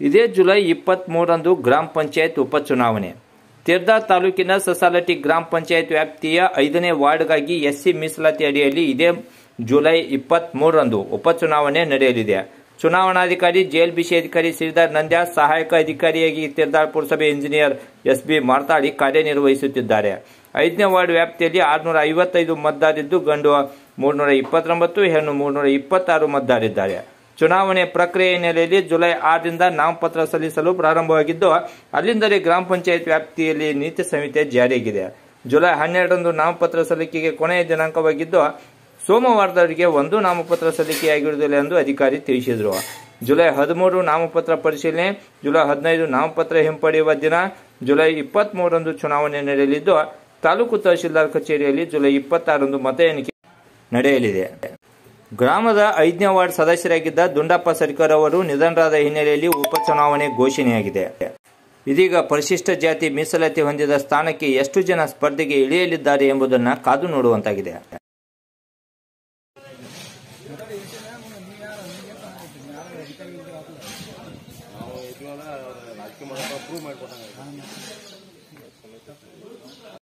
ಇದೇ ಜುಲೈ 23ರಂದು ಗ್ರಾಮ ಪಂಚಾಯತ್ ಉಪಚುನಾವಣೆ. ತಿರ್ದಾ ತಾಲೂಕಿನ ಸಸಾಲಟಿ ಗ್ರಾಮ ಪಂಚಾಯತ್ ವ್ಯಾಪ್ತಿಯ 5ನೇ ವಾರ್ಡ್ಗಾಗಿ ಎಸ್ಸಿ ಮೀಸಲಾತಿ ಅಡಿಯಲ್ಲಿ ಇದೇ ಜುಲೈ 23ರಂದು ಉಪಚುನಾವಣೆ ನಡೆಯಲಿದೆ. ಚುನಾವಣಾಧಿಕಾರಿ ಜೆಎಲ್ಬಿಸಿ ಅಧಿಕಾರಿ ಶ್ರೀಧರ್ ನಂದ್ಯಾ, ಸಹಾಯಕ ಅಧಿಕಾರಿಯಾಗಿ ತಿರ್ದಾಳ್ ಪುರಸಭೆ ಇಂಜಿನಿಯರ್ ಎಸ್ಬಿ ಮಾರ್ತಾಡಿ ಕಾರ್ಯನಿರ್ವಹಿಸುತ್ತಿದ್ದಾರೆ. 5ನೇ ವಾರ್ಡ್ ವ್ಯಾಪ್ತಿಯಲ್ಲಿ 655 ಮತದಾರರಿದ್ದು ಗಂಡು 329, ಹೆಣ್ಣು 326 ಮತದಾರರಿದ್ದಾರೆ. ಚುನಾವಣೆ ಪ್ರಕ್ರಿಯೆ ಹಿನ್ನೆಲೆಯಲ್ಲಿ ಜುಲೈ 6ರಿಂದ ನಾಮಪತ್ರ ಸಲ್ಲಿಸಲು ಪ್ರಾರಂಭವಾಗಿದ್ದು, ಅಲ್ಲಿಂದಲೇ ಗ್ರಾಮ ಪಂಚಾಯತ್ ವ್ಯಾಪ್ತಿಯಲ್ಲಿ ನೀತಿ ಸಂಹಿತೆ ಜಾರಿಯಾಗಿದೆ. ಜುಲೈ 12ರಂದು ನಾಮಪತ್ರ ಸಲ್ಲಿಕೆಗೆ ಕೊನೆಯ ದಿನಾಂಕವಾಗಿದ್ದು, ಸೋಮವಾರದವರೆಗೆ ಒಂದು ನಾಮಪತ್ರ ಸಲ್ಲಿಕೆಯಾಗಿರುವುದಿಲ್ಲ ಎಂದು ಅಧಿಕಾರಿ ತಿಳಿಸಿದರು. ಜುಲೈ 13 ನಾಮಪತ್ರ ಪರಿಶೀಲನೆ, ಜುಲೈ 15 ನಾಮಪತ್ರ ಹಿಂಪಡೆಯುವ ದಿನ, ಜುಲೈ 23ರಂದು ಚುನಾವಣೆ ನಡೆಯಲಿದ್ದು, ತಾಲೂಕು ತಹಶೀಲ್ದಾರ್ ಕಚೇರಿಯಲ್ಲಿ ಜುಲೈ 26ರಂದು ಮತ ಎಣಿಕೆ ನಡೆಯಲಿದೆ. ಗ್ರಾಮದ 5ನೇ ವಾರ್ಡ್ ಸದಸ್ಯರಾಗಿದ್ದ ದುಂಡಪ್ಪ ಸರ್ಕಾರ್ ಅವರು ನಿಧನರಾದ ಹಿನ್ನೆಲೆಯಲ್ಲಿ ಉಪಚುನಾವಣೆ ಘೋಷಣೆಯಾಗಿದೆ. ಇದೀಗ ಪರಿಶಿಷ್ಟ ಜಾತಿ ಮೀಸಲಾತಿ ಹೊಂದಿದ ಸ್ಥಾನಕ್ಕೆ ಎಷ್ಟು ಜನ ಸ್ಪರ್ಧೆಗೆ ಇಳಿಯಲಿದ್ದಾರೆ ಎಂಬುದನ್ನು ಕಾದು ನೋಡುವಂತಾಗಿದೆ.